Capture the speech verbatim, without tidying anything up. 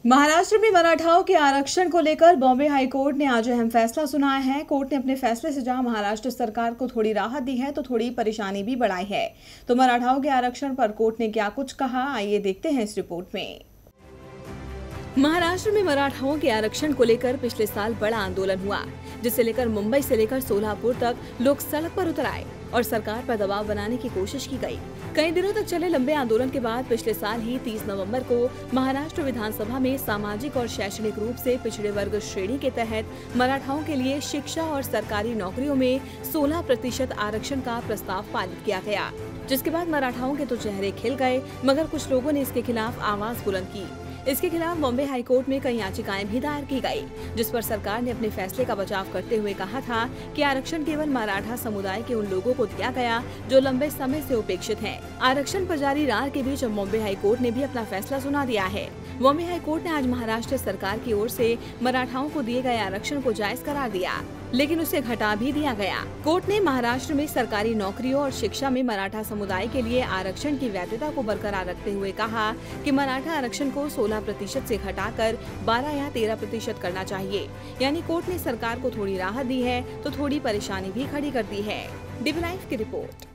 महाराष्ट्र में मराठाओं के आरक्षण को लेकर बॉम्बे हाई कोर्ट ने आज अहम फैसला सुनाया है। कोर्ट ने अपने फैसले से जहां महाराष्ट्र सरकार को थोड़ी राहत दी है तो थोड़ी परेशानी भी बढ़ाई है। तो मराठाओं के आरक्षण पर कोर्ट ने क्या कुछ कहा, आइए देखते हैं इस रिपोर्ट में। महाराष्ट्र में मराठाओं के आरक्षण को लेकर पिछले साल बड़ा आंदोलन हुआ, जिसे लेकर मुंबई से लेकर सोलापुर तक लोग सड़क पर उतर आए और सरकार पर दबाव बनाने की कोशिश की गई। कई दिनों तक चले लंबे आंदोलन के बाद पिछले साल ही तीस नवंबर को महाराष्ट्र विधानसभा में सामाजिक और शैक्षणिक रूप से पिछड़े वर्ग श्रेणी के तहत मराठाओं के लिए शिक्षा और सरकारी नौकरियों में सोलह प्रतिशत आरक्षण का प्रस्ताव पारित किया गया, जिसके बाद मराठाओं के तो चेहरे खिल गए, मगर कुछ लोगों ने इसके खिलाफ आवाज बुलंद की। इसके खिलाफ बॉम्बे हाई कोर्ट में कई याचिकाएं भी दायर की गई, जिस पर सरकार ने अपने फैसले का बचाव करते हुए कहा था कि आरक्षण केवल मराठा समुदाय के उन लोगों को दिया गया जो लंबे समय से उपेक्षित हैं। आरक्षण पर जारी रार के बीच अब बॉम्बे हाई कोर्ट ने भी अपना फैसला सुना दिया है। बॉम्बे हाई कोर्ट ने आज महाराष्ट्र सरकार की ओर से मराठाओं को दिए गए आरक्षण को जायज करार दिया, लेकिन उसे घटा भी दिया गया। कोर्ट ने महाराष्ट्र में सरकारी नौकरियों और शिक्षा में मराठा समुदाय के लिए आरक्षण की वैधता को बरकरार रखते हुए कहा कि मराठा आरक्षण को सोलह प्रतिशत से घटाकर बारह या तेरह प्रतिशत करना चाहिए। यानी कोर्ट ने सरकार को थोड़ी राहत दी है तो थोड़ी परेशानी भी खड़ी कर दी है। डीबी लाइव की रिपोर्ट।